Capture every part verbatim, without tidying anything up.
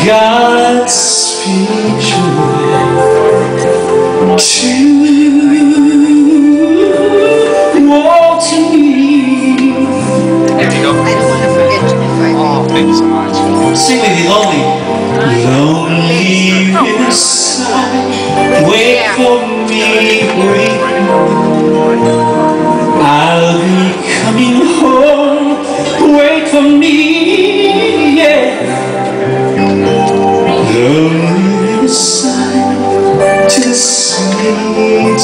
God speaks to walk to me. There you go. I don't want to forget you if I Oh, thank you so much. Sing with me, lonely. Lonely inside. Wait for me, wait. I'll be coming home. Wait for me, yeah. Lonely inside to the sweet.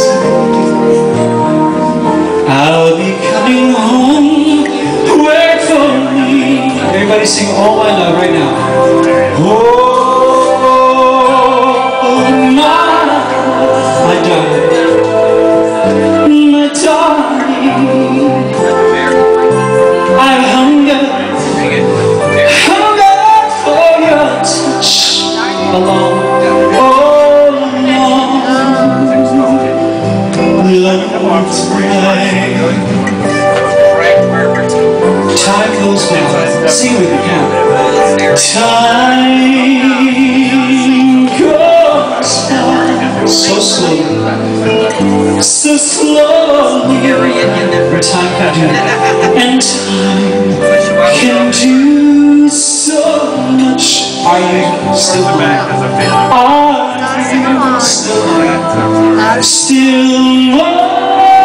I'll be coming home. Wait for me. Everybody sing All My Love right now. Oh, my, my darling, my darling, I hunger, hunger for your touch along, all along, long time. Time goes by. Sing with me now. Time goes by so slowly, so slowly. Time can do, and time can do so much. Are you still back? Are you still back? Still more.